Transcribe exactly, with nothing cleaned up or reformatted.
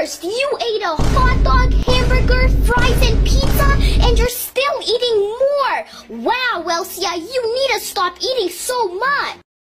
First, you ate a hot dog, hamburger, fries, and pizza, and you're still eating more. Wow, Elsia, you need to stop eating so much.